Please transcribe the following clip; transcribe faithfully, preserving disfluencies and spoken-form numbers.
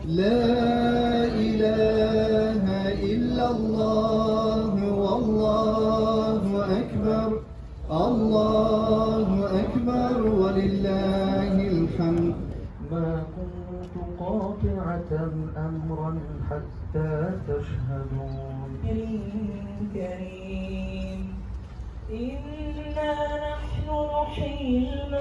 لا إله إلا الله والله أكبر الله أكبر ولله الحمد. ما كنت قاطعة أمرا حتى تشهدون. كريم كريم إنا نحن نحيي